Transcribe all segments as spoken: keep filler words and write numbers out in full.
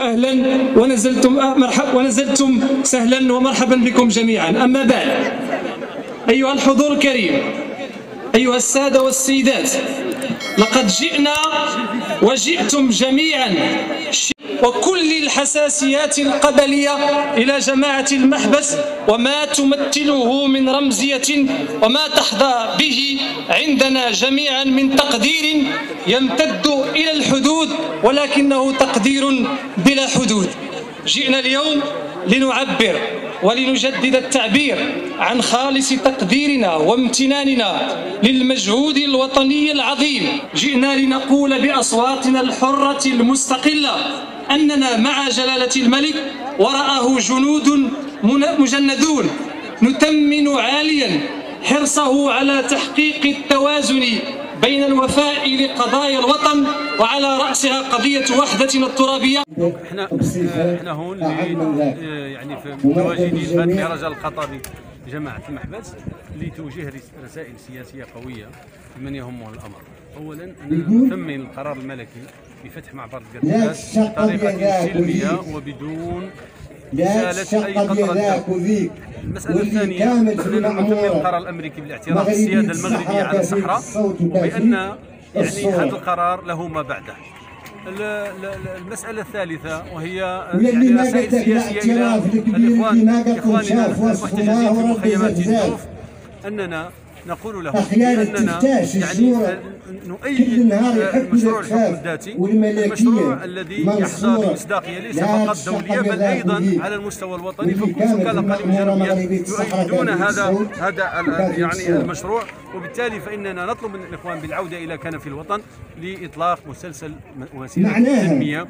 أهلا ونزلتم مرحبا ونزلتم سهلا ومرحبا بكم جميعا. أما بعد، أيها الحضور الكريم، أيها السادة والسيدات، لقد جئنا وجئتم جميعا وكل الحساسيات القبلية إلى جماعة المحبس وما تمثله من رمزية وما تحظى به عندنا جميعا من تقدير يمتد إلى الحدود، ولكنه تقدير بلا حدود. جئنا اليوم لنعبر ولنجدد التعبير عن خالص تقديرنا وامتناننا للمجهود الوطني العظيم. جئنا لنقول بأصواتنا الحرة المستقلة أننا مع جلالة الملك وراءه جنود مجندون نتمن عاليا حرصه على تحقيق التوازن بين الوفاء لقضايا الوطن وعلى رأسها قضية وحدتنا الترابية. احنا احنا هون يعني متواجدين في هذا المهرجان الخطابي جماعة المحبس لتوجيه رسائل سياسية قوية لمن يهمه الأمر. أولا نثمن القرار الملكي بفتح معبر القرطاس بطريقة سلمية وبدون إزالة أي قطرة دم. المسألة الثانية أننا نثمن القرار الأمريكي بالاعتراف بالسيادة المغربية على الصحراء، وبأن يعني هذا القرار له ما بعده. المسألة الثالثة وهي يعني رسائل سياسية إلى الإخوان إخواننا المحتجزين في مخيمات الجوف، أننا نقول لهم بأننا يعني نؤيد مشروع الحكم الذاتي، المشروع الذي يحظى بمصداقية ليس فقط دولية بل أيضا على المستوى الوطني، فكل سكان الأقاليم الجنوبية يؤيدون هذا هذا يعني المشروع. وبالتالي فإننا نطلب من الإخوان بالعودة إلى كنف الوطن لإطلاق مسلسل وسيلة التنمية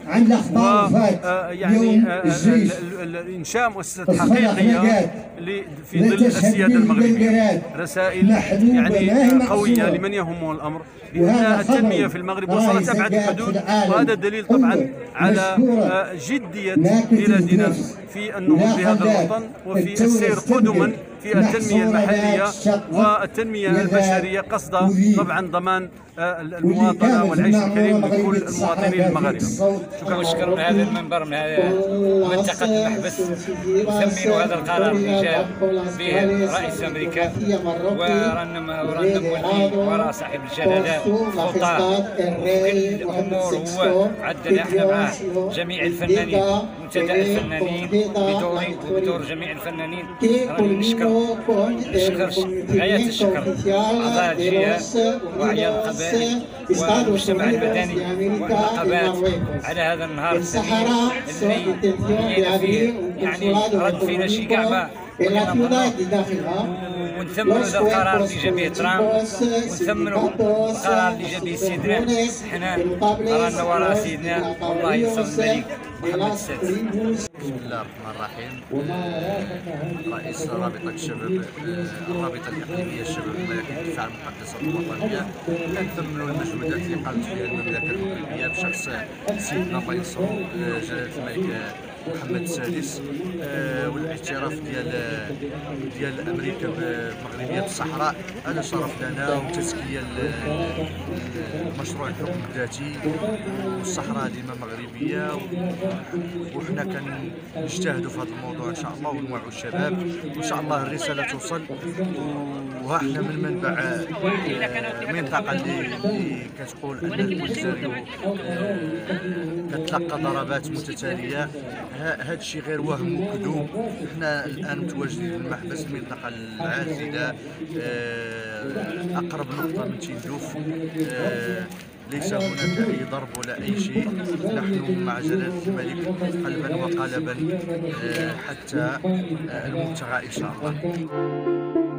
ويعني إنشاء مؤسسات حقيقية في ظل السيادة المغربية. رسائل يعني قوية لمن يهمه الأمر بأن التنمية في المغرب وصلت أبعد الحدود، وهذا دليل طبعا على جدية بلادنا في النهوض بهذا الوطن وفي السير قدما في التنمية المحلية والتنمية البشرية، قصد طبعا ضمان المواطنة والعيش الكريم لكل المواطنين المغاربة. شكرا شكرا من هذا المنبر من هذا منطقة المحبس نثمن هذا القرار اللي جاء به رئيس أمريكا، ورنم ورنم وراء صاحب الجلالة خطاه وكل الأمور. هو عدنا احنا معاه جميع الفنانين، منتدى الفنانين بدوري وبدور جميع الفنانين. راني نشكر نشكر غاية الشكر أعضاء الجهة وأعيان القبائل والمجتمع المدني والنقابات على هذا النهار الثمين اللي جينا فيه يعني رد فينا شي كاع ما ونثمنوا هذا القرار اللي جا به ترامب، ونثمنوا القرار اللي جا به سيدنا حنا رانا وراء سيدنا والله ينصر الملك محمد السادس. بسم الله الرحمن الرحيم. رئيس رابطة الشباب الرابطة الإقليمية الشباب الملكي للدفاع عن المقدسات الوطنية، نثمنوا المجهودات اللي قامت بها المملكة المغربية بشخص سيدنا الله ينصر جلالة الملك محمد السادس، والاعتراف ديال ديال امريكا المغربيه بالصحراء. هذا شرف لنا وتزكيه مشروع الحكم الذاتي، والصحراء ديما مغربيه، وحنا كنجتهدوا في هذا الموضوع ان شاء الله ونوعوا الشباب، وان شاء الله الرساله توصل. وها حنا من منبع المنطقه اللي كتقول ان البوليساريو كتلقى ضربات متتاليه. هذا الشيء غير وهم وكذوب. احنا الان متواجدين في المحبس، المنطقه العازله اقرب نقطه من تندوف. ليس هناك اي ضرب ولا اي شيء. نحن مع جلاله الملك قلبا وقالبا حتى المبتغى ان شاء الله.